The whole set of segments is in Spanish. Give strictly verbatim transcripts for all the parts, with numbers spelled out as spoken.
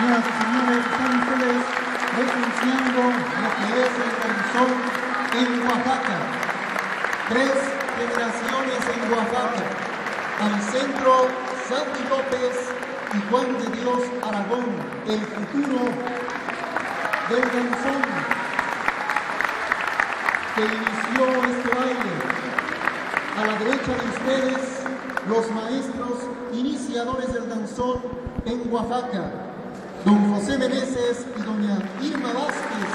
Señoras y señores, están ustedes presenciando lo que es el danzón en Oaxaca. Tres generaciones en Oaxaca. Al centro, Sandy López y Juan de Dios Aragón, el futuro del danzón que inició este baile. A la derecha de ustedes, los maestros iniciadores del danzón en Oaxaca, don José Meneses y doña Irma Vázquez.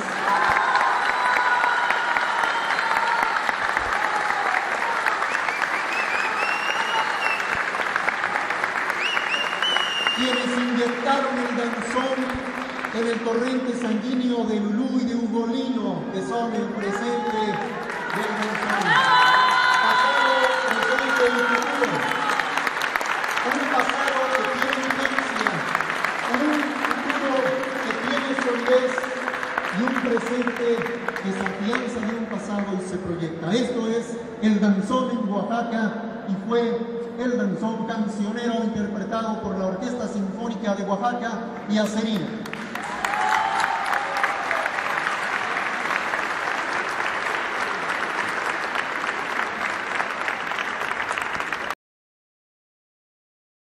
Quienes inyectaron el danzón en el torrente sanguíneo de Lulú y de Ugolino, que son el presente del danzón. Pasado, presente y futuro. Un pasado que tiene vigencia, un futuro que tiene solidez y un presente que se afianza de un pasado y se proyecta. Esto es el danzón en Oaxaca y fue el danzón cancionero interpretado por la Orquesta Sinfónica de Oaxaca y Acerina.